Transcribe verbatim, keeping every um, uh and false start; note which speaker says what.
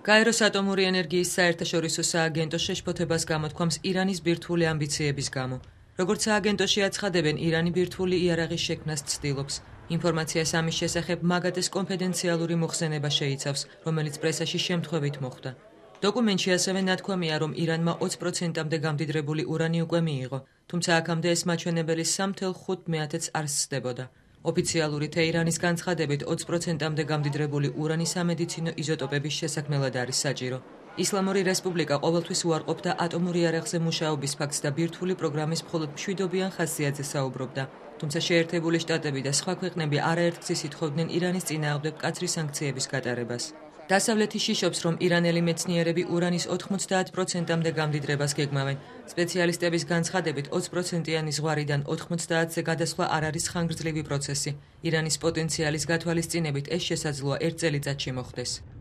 Speaker 1: გაეროს ატომური ენერგიის საერთაშორისო სააგენტო შეშფოთებას გამოთქვამს ირანის ბირთვული ამბიციების გამო. როგორც სააგენტოში აცხადებენ, ირანი ბირთვული იარაღის შექმნას ცდილობს. ინფორმაციას ამის შესახებ მაგადეს კონფიდენციალური მოხსენება შეიცავს, რომელიც პრესაში შემთხვევით მოხვდა. დოკუმენტში ასევე ნათქვამია, რომ ირანმა ოცი პროცენტამდე გამდიდრებული ურანი უკვე მიიღო, თუმცა აქამდე ეს მაჩვენებელი სამი ათეული ხუთს არ სცდებოდა. ოფიციალური თეირანის განცხადებით ოცი პროცენტამდე გამდიდრებული ურანის სამედიცინო იზოტოპების შესაქმნელად არის საჭირო. ისლამური რესპუბლიკა ყოველთვის უარყოფდა ატომური იარაღზე მუშაობის ფაქტს და ბირთვული პროგრამის მხოლოდ მშვიდობიან ხასიათზე საუბრობდა. თუმცა შეერთებული შტატები და სხვა ქვეყნები არაერთგზის ითხოვდნენ ირანის წინააღმდეგ მკაცრი სანქციების გატარებას. დასავლეთი შიშობს, რომ ირანელი მეცნიერები ურანის ოთხმოცდაათ პროცენტამდე გამდიდრებას გეგმავენ. სპეციალისტების განცხადებით ოცი პროცენტიანი ზღვარიდან ოთხმოცდაათზე გადასვლა არ არის ხანგრძლივი პროცესი. ირანის პოტენციალის გათვალისწინებით ეს შესაძლოა ერთ წელიწადში მოხდეს.